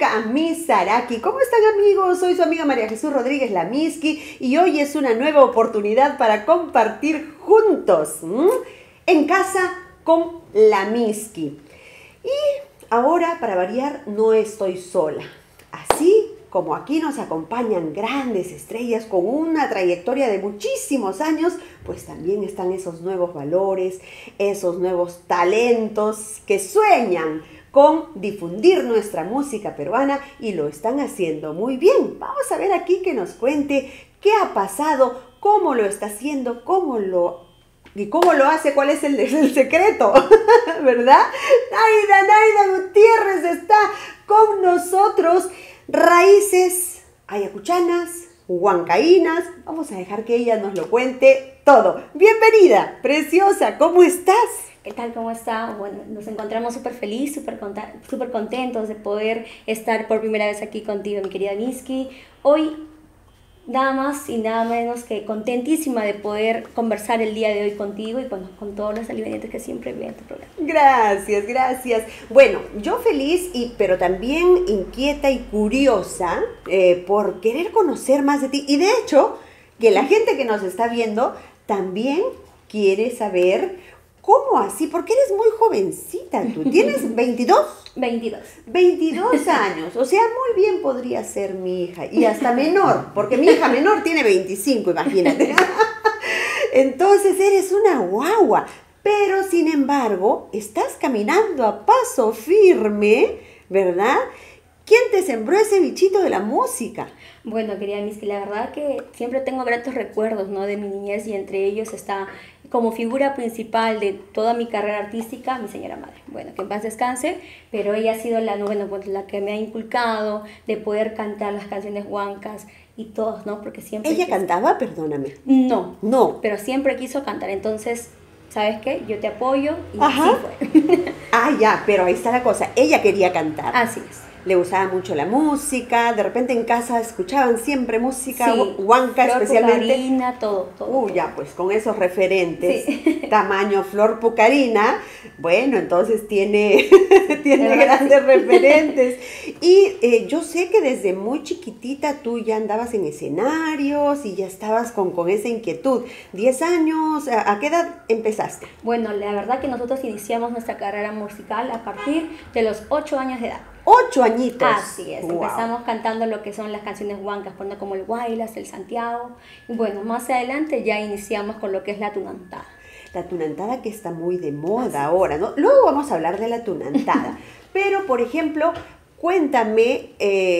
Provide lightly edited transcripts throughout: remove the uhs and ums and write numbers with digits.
Camisaraki. ¿Cómo están, amigos? Soy su amiga María Jesús Rodríguez La Miski y hoy es una nueva oportunidad para compartir juntos en casa con La Miski. Y ahora, para variar, no estoy sola. Así como aquí nos acompañan grandes estrellas con una trayectoria de muchísimos años, pues también están esos nuevos valores, esos nuevos talentos que sueñan con difundir nuestra música peruana y lo están haciendo muy bien. Vamos a ver aquí que nos cuente qué ha pasado, cómo lo está haciendo, cómo lo hace, cuál es el secreto, ¿verdad? Naida Gutiérrez está con nosotros. Raíces ayacuchanas, huancaínas. Vamos a dejar que ella nos lo cuente todo. Bienvenida, preciosa, ¿cómo estás? ¿Qué tal? ¿Cómo está? Bueno, nos encontramos súper feliz, súper contentos de poder estar por primera vez aquí contigo, mi querida Miski. Hoy, nada más y nada menos que contentísima de poder conversar el día de hoy contigo y con todos los televidentes que siempre ven tu programa. Gracias. Bueno, yo feliz, pero también inquieta y curiosa por querer conocer más de ti. Y de hecho, que la gente que nos está viendo también quiere saber cómo así, porque eres muy jovencita tú. ¿Tienes 22? 22. 22 años, o sea, muy bien podría ser mi hija, y hasta menor, porque mi hija menor tiene 25, imagínate. Entonces eres una guagua, pero sin embargo, estás caminando a paso firme, ¿verdad? ¿Quién te sembró ese bichito de la música? Bueno, querida Miski, la verdad que siempre tengo gratos recuerdos, ¿no?, de mi niñez, y entre ellos está como figura principal de toda mi carrera artística, mi señora madre. Bueno, que en paz descanse, pero ella ha sido la que me ha inculcado de poder cantar las canciones huancas y todos, ¿no? Porque siempre... ¿Ella cantaba? Perdóname. No, pero siempre quiso cantar. Entonces, ¿sabes qué? Yo te apoyo y Ajá. así fue. Ya, pero ahí está la cosa. Ella quería cantar. Así es. Le gustaba mucho la música, de repente en casa escuchaban siempre música huanca, Flor especialmente. Pucarina, todo. Ya, pues con esos referentes, sí. Tamaño Flor Pucarina, bueno, entonces tiene grandes referentes. Y yo sé que desde muy chiquitita tú ya andabas en escenarios y ya estabas con esa inquietud. 10 años, ¿a qué edad empezaste? Bueno, la verdad que nosotros iniciamos nuestra carrera musical a partir de los 8 años de edad. 8 añitos. Así es, Wow. Empezamos cantando lo que son las canciones huancas, como el Guaylas, el Santiago. Y bueno, más adelante ya iniciamos con lo que es la tunantada. La tunantada, que está muy de moda ahora, ¿no? Luego vamos a hablar de la tunantada. Pero, por ejemplo, cuéntame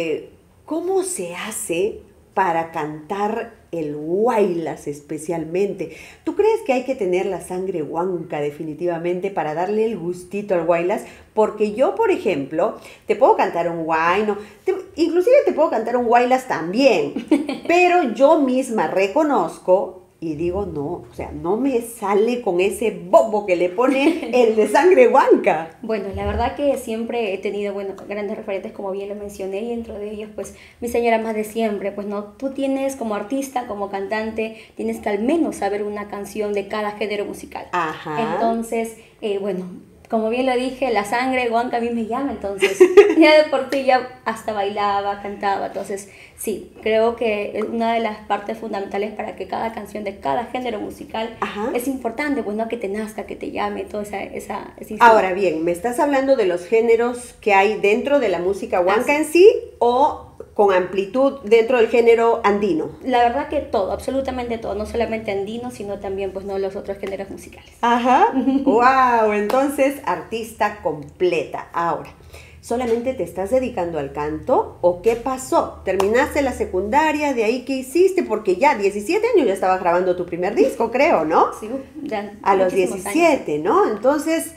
cómo se hace para cantar el Guaylas especialmente. ¿Tú crees que hay que tener la sangre huanca definitivamente para darle el gustito al Guaylas? Porque yo, por ejemplo, te puedo cantar un guayno, inclusive te puedo cantar un Guaylas también, pero yo misma reconozco y digo, no, o sea, no me sale con ese bobo que le pone el de sangre huanca. Bueno, la verdad que siempre he tenido, grandes referentes, como bien lo mencioné, y dentro de ellos, pues, mi señora más de siempre, pues, no, tú tienes como artista, como cantante, tienes que al menos saber una canción de cada género musical. Ajá. Entonces, como bien lo dije, la sangre huanca a mí me llama, entonces ya de por sí ya hasta bailaba, cantaba. Entonces sí, creo que es una de las partes fundamentales para que cada canción de cada género musical es importante, pues no, que te nazca, que te llame, toda esa Ahora bien, ¿me estás hablando de los géneros que hay dentro de la música huanca en sí o con amplitud dentro del género andino? La verdad que todo, absolutamente todo, no solamente andino, sino también pues no los otros géneros musicales. Ajá. Wow, entonces artista completa. Ahora, ¿solamente te estás dedicando al canto o qué pasó? ¿Terminaste la secundaria? ¿De ahí qué hiciste? Porque ya 17 años ya estabas grabando tu primer disco, creo, ¿no? Sí, ya. A los 17, ¿no? Entonces,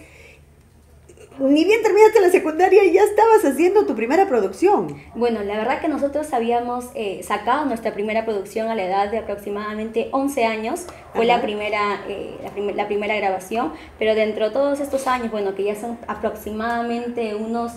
ni bien terminaste la secundaria y ya estabas haciendo tu primera producción. Bueno, la verdad que nosotros habíamos sacado nuestra primera producción a la edad de aproximadamente 11 años. Fue la primera grabación, pero dentro de todos estos años, que ya son aproximadamente unos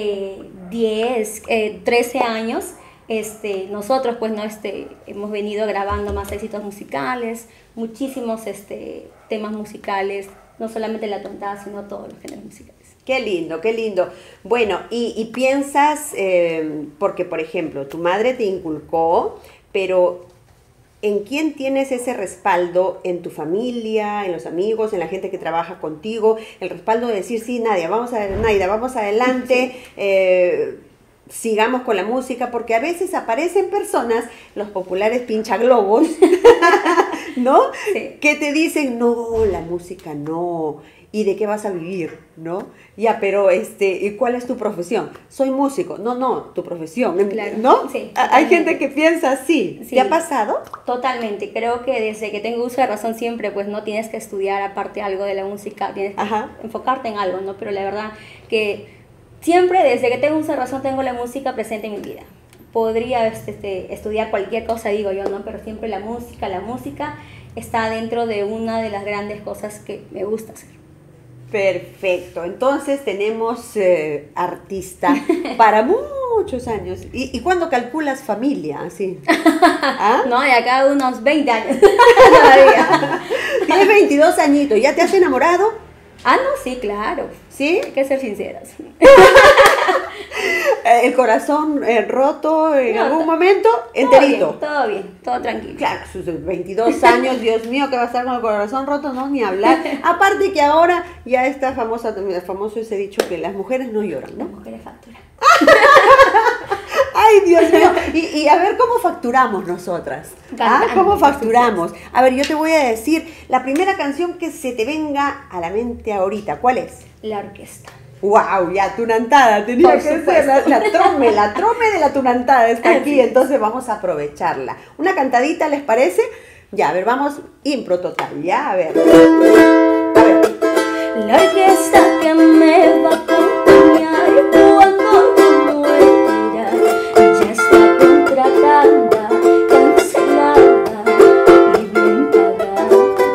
13 años, nosotros hemos venido grabando más éxitos musicales, muchísimos temas musicales, no solamente la tontada, sino todos los géneros musicales. Qué lindo, qué lindo. Bueno, y piensas, porque por ejemplo, tu madre te inculcó, pero ¿en quién tienes ese respaldo? ¿En tu familia, en los amigos, en la gente que trabaja contigo? El respaldo de decir, sí, Naida, vamos adelante, sigamos con la música, porque a veces aparecen personas, los populares pinchaglobos, ¿no? Sí. Que te dicen, no, la música no. ¿Y de qué vas a vivir? ¿No? Ya, pero ¿y cuál es tu profesión? Soy músico. No, tu profesión, Claro, ¿no? sí, Hay totalmente. gente que piensa así. Sí. ¿Te ha pasado? Totalmente, creo que desde que tengo uso de razón siempre, pues no tienes que estudiar aparte algo de la música, tienes que Ajá. enfocarte en algo, ¿no? Pero la verdad que siempre desde que tengo uso de razón tengo la música presente en mi vida. Podría estudiar cualquier cosa, digo yo, ¿no? Pero siempre la música está dentro de una de las grandes cosas que me gusta hacer. Perfecto. Entonces tenemos artista para muchos años. ¿Y cuándo calculas familia? Así. ¿Ah? No, de acá a unos 20 años todavía. Tienes 22 añitos. ¿Ya te has enamorado? Ah, no, sí, claro. ¿Sí? Hay que ser sinceras. El corazón roto en No, algún momento, enterito. Todo bien, todo tranquilo. Claro, sus 22 años, Dios mío, que va a estar con el corazón roto, no, ni hablar. Aparte que ahora ya está famoso ese dicho que las mujeres no lloran, Las ¿no? mujeres facturan. Ay, Dios mío. Y a ver cómo facturamos nosotras. Cantando, ¿Cómo por facturamos? A ver, yo te voy a decir la primera canción que se te venga a la mente ahorita. ¿Cuál es? La orquesta. ¡Wow! Ya, tunantada, tenía Por que ser supuesto. la trome de la tunantada está aquí, entonces vamos a aprovecharla. Una cantadita, ¿les parece? Ya, a ver, vamos, impro total, ya, a ver. A ver. La orquesta que me va a acompañar cuando yo muera ya está contratada, cancelada y bien pagada.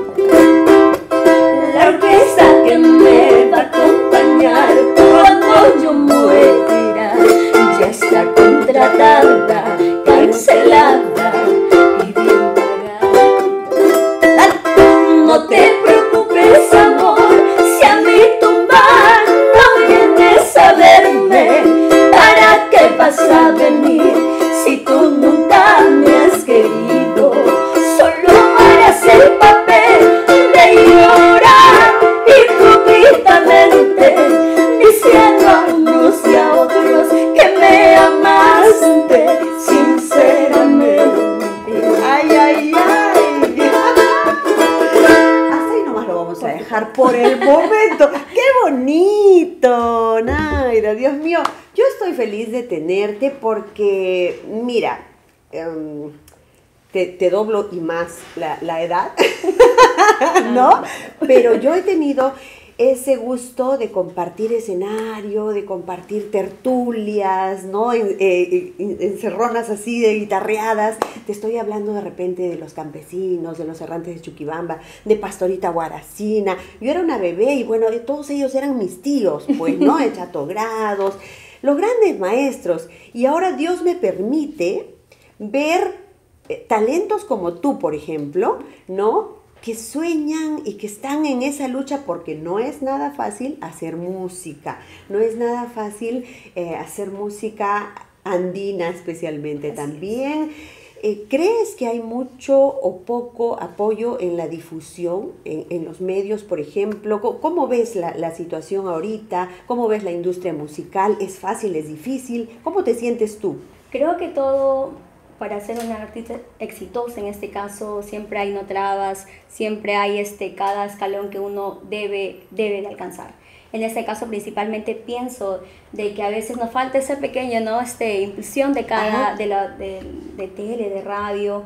La orquesta que me va a acompañar cuando yo muera ya está contratada, cancelada y bien pagada. No te preocupes, amor, si a mi tumba no vienes a verme, ¿para qué vas a venir si tú nunca me has querido? Solo harás el papel de llorar hipócritamente, diciendo a unos y a otros que me amaste sinceramente. ¡Ay, ay, ay! Hasta ahí nomás lo vamos a dejar por el momento. ¡Qué bonito, Naida! Dios mío, yo estoy feliz de tenerte porque, mira, te doblo y más la edad, ¿no? Pero yo he tenido ese gusto de compartir escenario, de compartir tertulias, ¿no? Encerronas así de guitarreadas. Te estoy hablando de repente de los campesinos, de los errantes de Chuquibamba, de Pastorita Guaracina. Yo era una bebé y bueno, todos ellos eran mis tíos, pues, ¿no? De Chatogrados, los grandes maestros. Y ahora Dios me permite ver talentos como tú, por ejemplo, ¿no? Que sueñan y que están en esa lucha porque no es nada fácil hacer música, no es nada fácil hacer música andina especialmente también. ¿Crees que hay mucho o poco apoyo en la difusión, en los medios, por ejemplo? ¿Cómo ves la situación ahorita? ¿Cómo ves la industria musical? ¿Es fácil, es difícil? ¿Cómo te sientes tú? Creo que todo, para ser una artista exitosa en este caso, siempre hay no trabas, siempre hay cada escalón que uno debe de alcanzar. En este caso principalmente pienso de que a veces nos falta esa pequeña, ¿no? Impulsión de tele, de radio,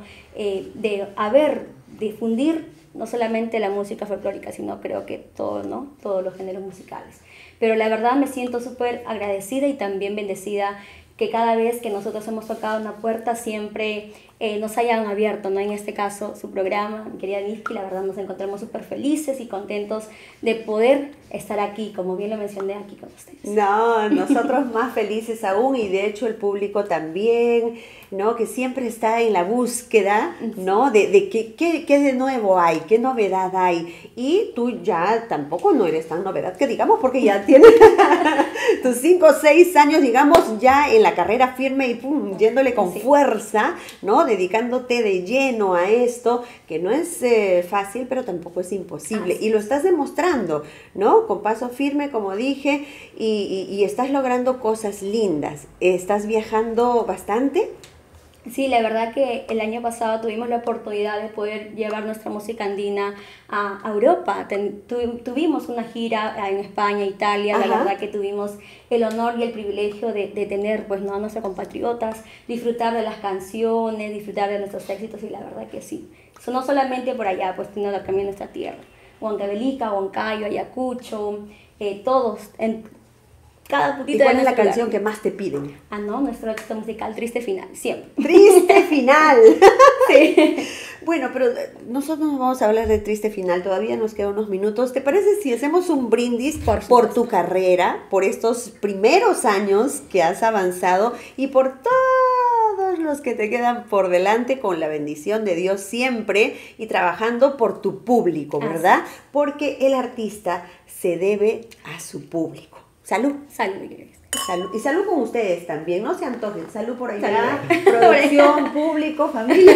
difundir no solamente la música folclórica, sino creo que todo, ¿no? Todos los géneros musicales. Pero la verdad me siento súper agradecida y también bendecida que cada vez que nosotros hemos tocado una puerta siempre nos hayan abierto, ¿no? En este caso, su programa, mi querida Miski. La verdad nos encontramos súper felices y contentos de poder estar aquí, como bien lo mencioné, aquí con ustedes. No, nosotros más felices aún, y de hecho el público también, ¿no? Que siempre está en la búsqueda, ¿no? De qué de nuevo hay, qué novedad hay. Y tú ya tampoco no eres tan novedad que digamos, porque ya tienes tus 5 o 6 años, digamos, ya en la carrera firme y pum, yéndole con fuerza, ¿no? Dedicándote de lleno a esto, que no es fácil, pero tampoco es imposible. Y lo estás demostrando, ¿no? Con paso firme, como dije, y estás logrando cosas lindas. ¿Estás viajando bastante? Sí, la verdad que el año pasado tuvimos la oportunidad de poder llevar nuestra música andina a Europa. Tuvimos una gira en España, Italia. La verdad que tuvimos el honor y el privilegio de tener, pues, ¿no?, a nuestros compatriotas, disfrutar de las canciones, disfrutar de nuestros éxitos, y la verdad que sí. Eso no solamente por allá, pues, sino también en nuestra tierra. Huancavelica, Huancayo, Ayacucho, todos, en cada puntito. ¿Y cuál es la canción que más te piden? Ah, no, nuestro éxito musical, Triste Final, siempre. ¡Triste Final! Sí. Bueno, pero nosotros no vamos a hablar de Triste Final, todavía nos quedan unos minutos. ¿Te parece si hacemos un brindis por tu carrera, por estos primeros años que has avanzado y por todos los que te quedan por delante, con la bendición de Dios siempre, y trabajando por tu público, ¿verdad? Porque el artista se debe a su público. Salud. Salud, Iglesia. Salud. Y salud con ustedes también, no se antojen. Salud por allá, producción, público, familia.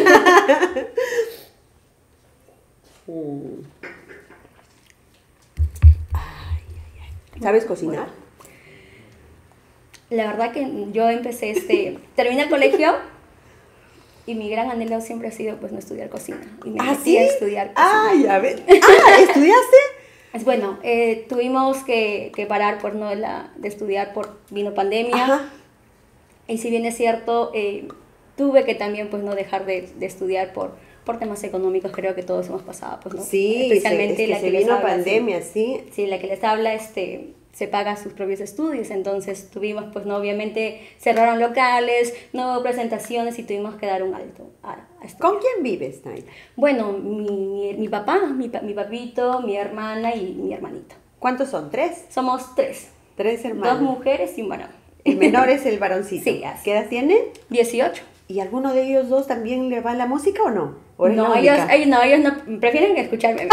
¿Sabes cocinar? La verdad que yo empecé, terminé el colegio y mi gran anhelo siempre ha sido, pues, no estudiar cocina. Y me metí a estudiar cocina. ¡Ay, a ver! ¿Estudiaste? Bueno, tuvimos que parar por de estudiar, vino pandemia. Ajá. Y si bien es cierto, tuve que también, pues, no dejar de estudiar por temas económicos. Creo que todos hemos pasado, pues, ¿no? Sí, especialmente la que vino pandemia, sí. Sí, la que les habla, se paga sus propios estudios. Entonces tuvimos, pues, no, obviamente cerraron locales, no hubo presentaciones y tuvimos que dar un alto a estudiar. ¿Con quién vives, Naila? Bueno, mi papá, mi papito, mi hermana y mi hermanito. ¿Cuántos son? ¿3? Somos 3. 3 hermanos. 2 mujeres y un varón. El menor es el varoncito. Sí, así. ¿Qué edad tiene? 18. ¿Y alguno de ellos dos también le va la música o no? ¿O No, ellos no, prefieren escucharme.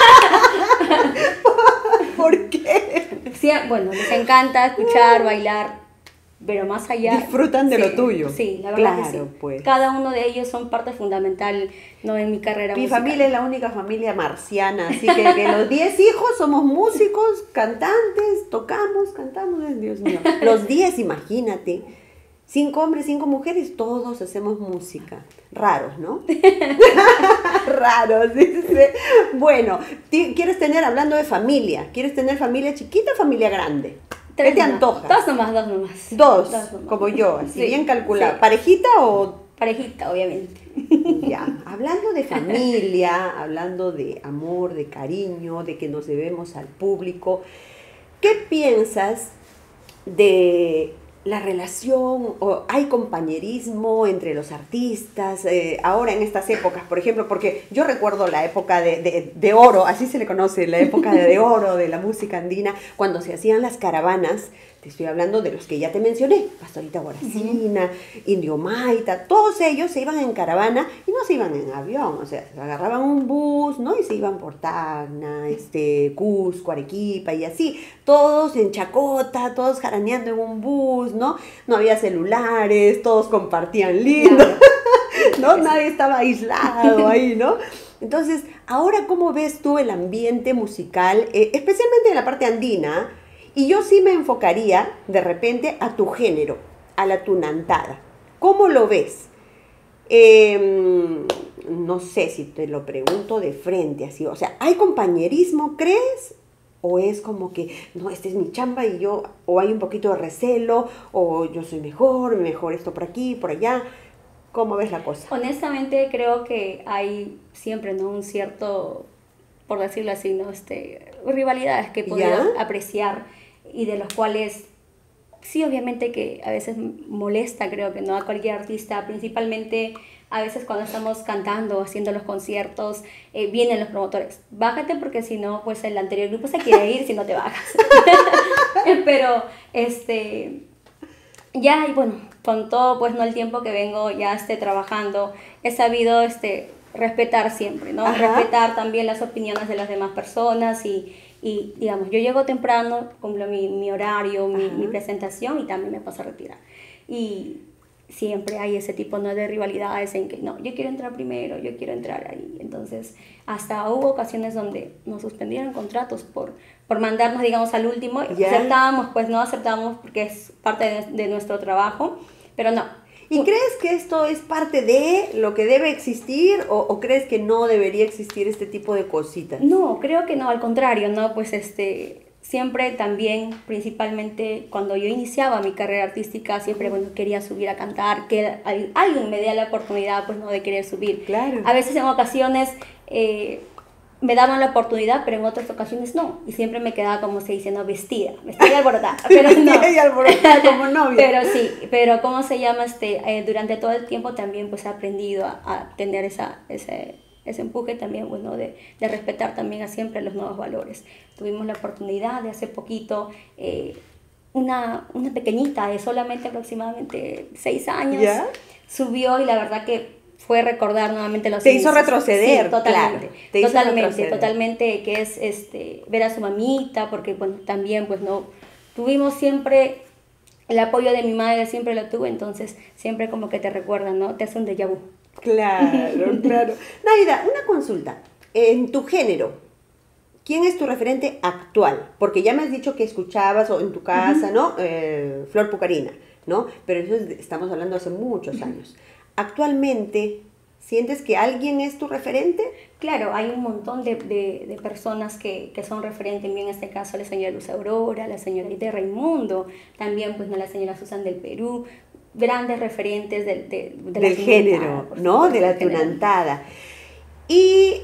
¿Por qué? Sí, bueno, les encanta escuchar, bailar, pero más allá... Disfrutan de lo tuyo. Sí, la verdad, claro, que sí. Pues. Cada uno de ellos son parte fundamental, ¿no?, en mi carrera musical. Mi familia es la única familia marciana, así que los 10 hijos somos músicos, cantantes, cantamos, Dios mío. Los 10, imagínate. 5 hombres, 5 mujeres, todos hacemos música. Raros, ¿no? Raros, dice. Bueno, hablando de familia, ¿quieres tener familia chiquita o familia grande? ¿Qué te antoja? 2 nomás. 2, como yo, así, sí, bien calculado. Sí. ¿Parejita o...? Parejita, obviamente. Ya, hablando de familia, hablando de amor, de cariño, de que nos debemos al público, ¿qué piensas de la relación, o hay compañerismo entre los artistas ahora en estas épocas, por ejemplo? Porque yo recuerdo la época de oro, así se le conoce, la época de oro de la música andina, cuando se hacían las caravanas. Te estoy hablando de los que ya te mencioné, Pastorita Guaracina, Indio Maita, todos ellos se iban en caravana y no se iban en avión, o sea, agarraban un bus, ¿no? Y se iban por Tacna, Cusco, Arequipa y así, todos en chacota, todos jaraneando en un bus, ¿no? No había celulares, todos compartían lindo, ¿no? Nadie estaba aislado ahí, ¿no? Entonces, ahora, ¿cómo ves tú el ambiente musical, especialmente en la parte andina? Y yo sí me enfocaría de repente a tu género, a la tunantada. ¿Cómo lo ves? No sé si te lo pregunto de frente así. O sea, ¿hay compañerismo, crees? ¿O es como que, no, esta es mi chamba y yo, o hay un poquito de recelo, o yo soy mejor esto por aquí, por allá? ¿Cómo ves la cosa? Honestamente creo que hay siempre, ¿no?, un cierto, por decirlo así, ¿no?, rivalidades que he podido apreciar y de los cuales sí, obviamente que a veces molesta, creo que no a cualquier artista, principalmente a veces cuando estamos cantando, haciendo los conciertos, vienen los promotores, bájate porque si no, pues el anterior grupo se quiere ir si no te bajas. Pero, ya, y bueno, con todo, pues, no el tiempo que vengo ya trabajando, he sabido, respetar siempre, ¿no? Ajá. Respetar también las opiniones de las demás personas y digamos, yo llego temprano, cumplo mi horario, mi presentación y también me paso a retirar. Y siempre hay ese tipo, ¿no?, de rivalidades en que, no, yo quiero entrar primero, yo quiero entrar ahí. Entonces, hasta hubo ocasiones donde nos suspendieron contratos por mandarnos, digamos, al último. ¿Ya? Aceptábamos, pues no aceptábamos porque es parte de nuestro trabajo, pero no. ¿Y crees que esto es parte de lo que debe existir o crees que no debería existir este tipo de cositas? No, creo que no, al contrario, ¿no? Pues siempre también, principalmente cuando yo iniciaba mi carrera artística, siempre, bueno, quería subir a cantar, que alguien me diera la oportunidad, pues, ¿no?, de querer subir. Claro. A veces en ocasiones me daban la oportunidad, pero en otras ocasiones no. Y siempre me quedaba, como se dice, ¿no?, vestida y alborotada. Pero no. Vestida y alborotada como novia. Pero sí, pero ¿cómo se llama? Durante todo el tiempo también pues he aprendido a tener ese empuje también, bueno, de respetar también a siempre los nuevos valores. Tuvimos la oportunidad de hace poquito, una pequeñita de solamente aproximadamente 6 años, ¿Ya? Subió y la verdad que fue recordar nuevamente los Te hizo inicios. retroceder, Sí, totalmente, claro, te hizo totalmente, retroceder. totalmente, que es ver a su mamita, porque bueno, también pues no, tuvimos siempre el apoyo de mi madre, siempre lo tuve, entonces siempre como que te recuerdan, ¿no? Te hace un déjà vu. Claro, claro. Naida, una consulta. En tu género, ¿quién es tu referente actual? Porque ya me has dicho que escuchabas o en tu casa, ¿no? Flor Pucarina, ¿no? Pero eso estamos hablando hace muchos años. Actualmente, ¿sientes que alguien es tu referente? Claro, hay un montón de personas que son referentes, en este caso la señora Luz Aurora, la señora Aide Raimundo, también pues, ¿no?, la señora Susan del Perú, grandes referentes del género, ¿no? De la tunantada. Y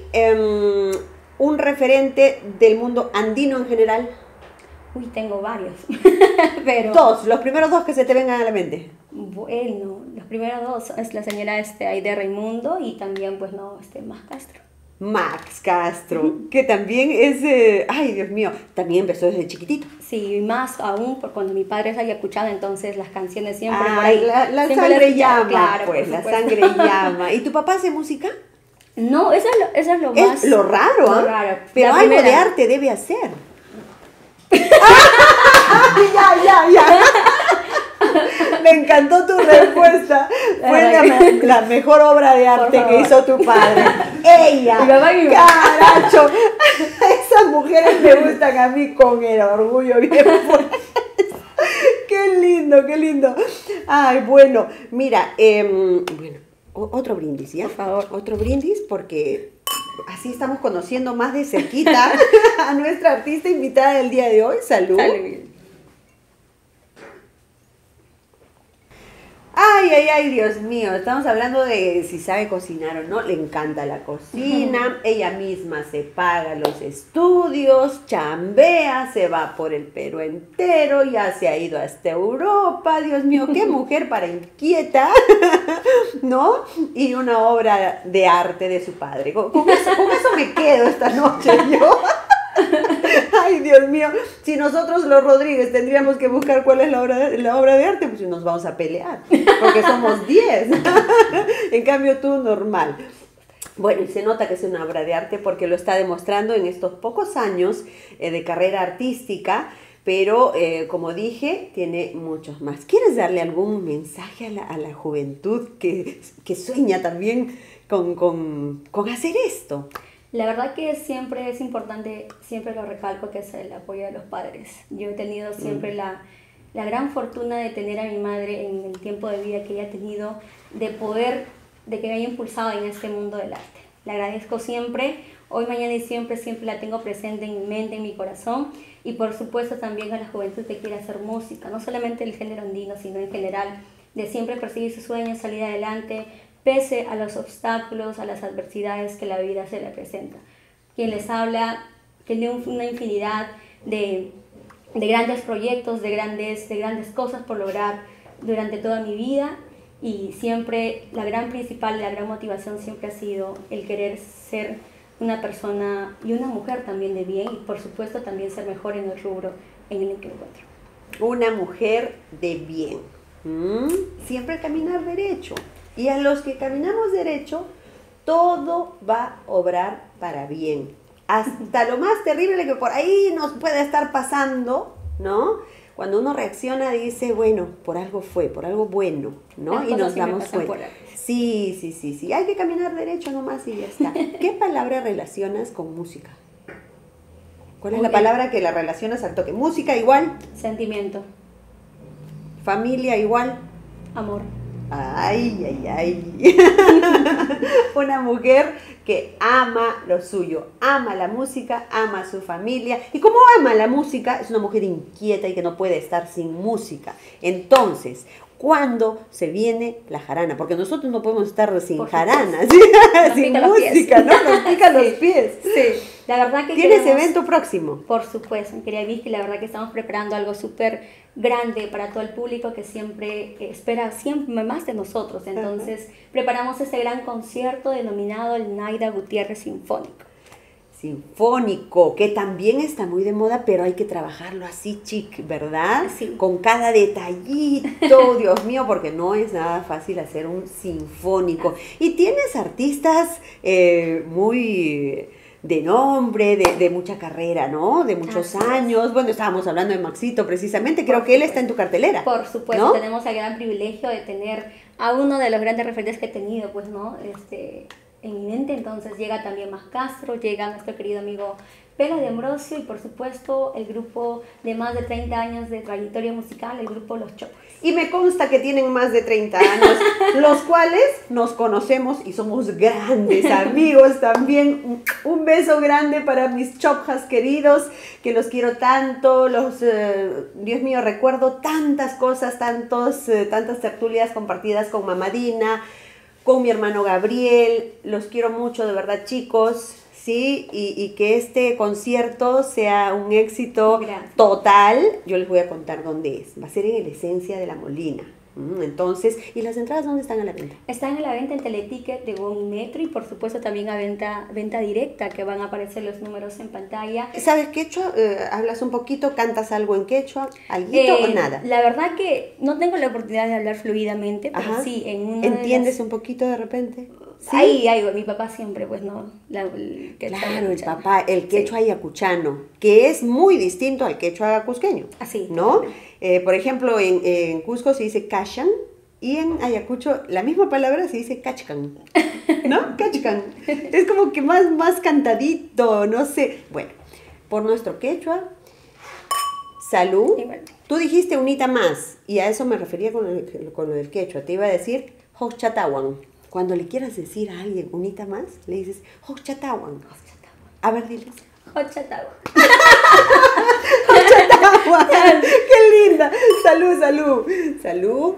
un referente del mundo andino en general. Uy, tengo varios, pero... Los primeros dos que se te vengan a la mente. Bueno, los primeros dos es la señora Aide Raimundo y también, pues no, Max Castro. Max Castro, que también es, ay Dios mío, también empezó desde chiquitito. Sí, más aún por cuando mi padre se había escuchado, entonces las canciones siempre por Ay, ahí. la siempre sangre las llama, claro, pues, la supuesto. sangre llama. ¿Y tu papá hace música? No, eso es lo más... Es lo raro, ¿ah? Lo raro. Pero La algo de primera. arte debe hacer. Ya. Me encantó tu respuesta. Fue la mejor obra de arte que hizo tu padre. Ella. Mi papá y mi mamá. Caracho. Esas mujeres me gustan a mí con el orgullo bien fuerte. Qué lindo, qué lindo. Ay, bueno, mira, bueno, otro brindis, ¿ya? Por favor. Otro brindis porque así estamos conociendo más de cerquita a nuestra artista invitada del día de hoy. Salud. Salud. Ay, Dios mío, estamos hablando de si sabe cocinar o no, le encanta la cocina, ella misma se paga los estudios, chambea, se va por el Perú entero, ya se ha ido hasta Europa, Dios mío, qué mujer para inquieta, ¿no? Y una obra de arte de su padre, con eso me quedo esta noche yo. Ay, Dios mío, si nosotros los Rodríguez tendríamos que buscar cuál es la obra de arte, pues nos vamos a pelear, porque somos 10. En cambio tú, normal. Bueno, y se nota que es una obra de arte porque lo está demostrando en estos pocos años de carrera artística, pero como dije, tiene muchos más. ¿Quieres darle algún mensaje a la juventud que sueña también con hacer esto? La verdad que siempre es importante, siempre lo recalco, que es el apoyo de los padres. Yo he tenido siempre la gran fortuna de tener a mi madre en el tiempo de vida que ella ha tenido, de que me haya impulsado en este mundo del arte. Le agradezco siempre, hoy, mañana y siempre la tengo presente en mi mente, en mi corazón, y por supuesto también a la juventud que quiere hacer música, no solamente el género andino, sino en general, de siempre perseguir sus sueños, salir adelante, pese a los obstáculos, a las adversidades que la vida se le presenta. Quien les habla tiene una infinidad de de grandes proyectos, de grandes cosas por lograr durante toda mi vida, y siempre la gran principal, la gran motivación siempre ha sido el querer ser una persona y una mujer también de bien, y por supuesto también ser mejor en el rubro en el que me encuentro. Una mujer de bien. Siempre caminar derecho. Y a los que caminamos derecho, todo va a obrar para bien. Hasta lo más terrible que por ahí nos puede estar pasando, ¿no? Cuando uno reacciona dice, bueno, por algo fue, por algo bueno, ¿no? Y nos damos cuenta. Sí. Hay que caminar derecho nomás y ya está. ¿Qué palabra relacionas con música? ¿Cuál es la palabra que la relacionas al toque? Música igual. Sentimiento. Familia igual. Amor. Ay. Una mujer que ama lo suyo, ama la música, ama a su familia. Y como ama la música, es una mujer inquieta y que no puede estar sin música. Entonces, ¿cuándo se viene la jarana? Porque nosotros no podemos estar sin jarana, sin música, ¿no? Nos pican los pies. Sí, la verdad que ¿Tienes evento próximo? Por supuesto, querida Vicky, la verdad que estamos preparando algo súper grande para todo el público que siempre espera siempre más de nosotros. Entonces, preparamos este gran concierto denominado el Naida Gutiérrez Sinfónico. Sinfónico, que también está muy de moda, pero hay que trabajarlo así chic, ¿verdad? Sí. Con cada detallito, Dios mío, porque no es nada fácil hacer un sinfónico. Y tienes artistas muy de nombre, de mucha carrera, ¿no? De muchos años. Bueno, estábamos hablando de Maxito precisamente, creo que él está en tu cartelera. Por supuesto, ¿no? Tenemos el gran privilegio de tener a uno de los grandes referentes que he tenido, pues, ¿no? Eminente. Entonces llega también Más Castro, llega nuestro querido amigo Pela de Ambrosio y por supuesto el grupo de más de 30 años de trayectoria musical, el grupo Los Chopjas. Y me consta que tienen más de 30 años, los cuales nos conocemos y somos grandes amigos también. Un beso grande para mis Chopjas queridos, que los quiero tanto. Dios mío, recuerdo tantas cosas, tantas tertulias compartidas con Mamadina, con mi hermano Gabriel. Los quiero mucho, de verdad, chicos. Sí, y que este concierto sea un éxito total. Yo les voy a contar dónde es. Va a ser en el Esencia de la Molina. Entonces, ¿y las entradas dónde están a la venta? Están a la venta en Teleticket de Bon Metro y por supuesto también a venta directa, que van a aparecer los números en pantalla. ¿Sabes quechua? ¿Hablas un poquito? ¿Cantas algo en quechua? ¿Alguito o nada? La verdad que no tengo la oportunidad de hablar fluidamente, pero Ajá. sí, en una ¿Entiendes un poquito de repente? ¿Sí? Ahí, mi papá siempre, pues no. Claro, el papá, el quechua ayacuchano, que es muy distinto al quechua cusqueño. Así. ¿No? Por ejemplo, en Cusco se dice cachan y en Ayacucho la misma palabra se dice cachcan, ¿no? Cachcan. Es como que más cantadito, no sé. Bueno, por nuestro quechua, salud. Tú dijiste unita más y a eso me refería con lo del quechua. Te iba a decir hochatawan. Cuando le quieras decir a alguien unita más, le dices hochatawan. A ver, diles. Hochatawan. Hochatawan. ¡Qué linda! Salud.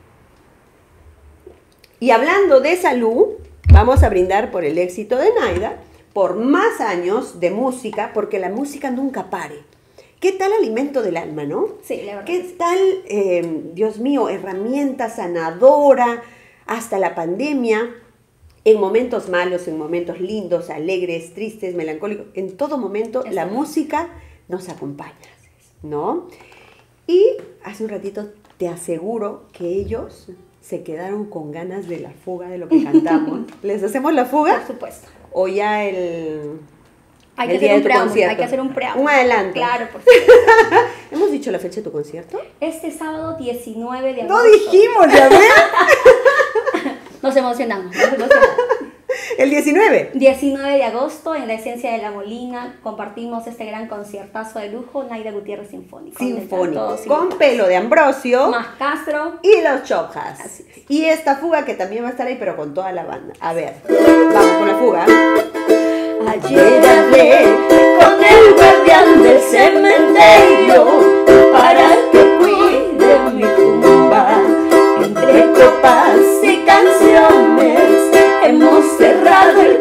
Y hablando de salud, vamos a brindar por el éxito de Naida, por más años de música, porque la música nunca pare. ¿Qué tal alimento del alma, no? Sí, la verdad. ¿Qué tal, Dios mío, herramienta sanadora? Hasta la pandemia, en momentos malos, en momentos lindos, alegres, tristes, melancólicos, en todo momento la música nos acompaña, ¿no? Y hace un ratito te aseguro que ellos se quedaron con ganas de la fuga de lo que cantamos. ¿Les hacemos la fuga? Por supuesto. O ya Hay que hacer un preámbulo. Un adelanto. Claro, por supuesto. ¿Hemos dicho la fecha de tu concierto? Este sábado 19 de agosto. No dijimos, ya ves. Nos emocionamos. El 19. 19 de agosto en la Esencia de la Molina compartimos este gran conciertazo de lujo, Naida Gutiérrez Sinfónico. Con Pelo de Ambrosio. Más Castro. Y los Chopjas. Y esta fuga que también va a estar ahí, pero con toda la banda. A ver, vamos con la fuga. Ayer hablé con el guardián del cementerio para que cuide mi tumba. Entre copas y canciones hemos cerrado el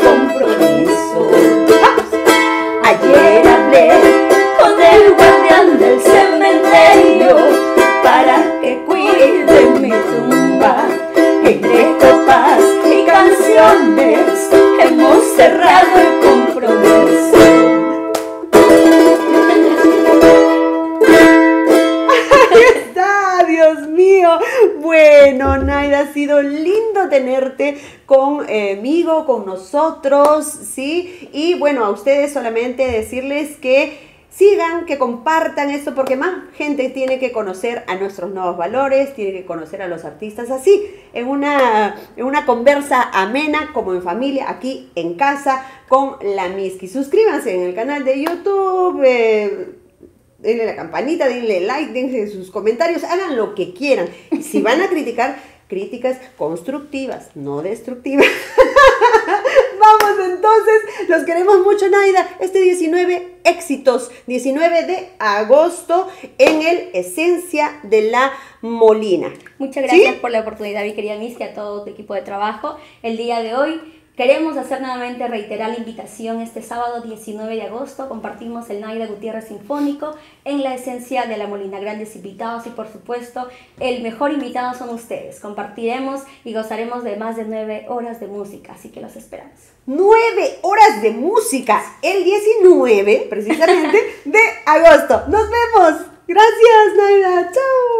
compromiso. Ayer hablé con el guardián del cementerio querida, ha sido lindo tenerte conmigo, con nosotros, ¿sí? Y bueno, a ustedes solamente decirles que sigan, que compartan esto, porque más gente tiene que conocer a nuestros nuevos valores, tiene que conocer a los artistas así, en una conversa amena, como en familia, aquí en casa, con la Miski. Suscríbanse en el canal de YouTube, denle la campanita, denle like, denle sus comentarios, hagan lo que quieran. Si van a criticar, críticas constructivas, no destructivas. Vamos entonces, los queremos mucho, Naida. Este 19, éxitos, 19 de agosto en el Esencia de la Molina. Muchas gracias, ¿sí?, por la oportunidad, mi querida Miski, a todo tu equipo de trabajo. El día de hoy queremos hacer nuevamente, reiterar la invitación. Este sábado 19 de agosto compartimos el Naida Gutiérrez Sinfónico en la Esencia de la Molina. Grandes invitados y por supuesto el mejor invitado son ustedes. Compartiremos y gozaremos de más de 9 horas de música, así que los esperamos. 9 horas de música el 19 precisamente de agosto. Nos vemos. Gracias, Naida. Chao.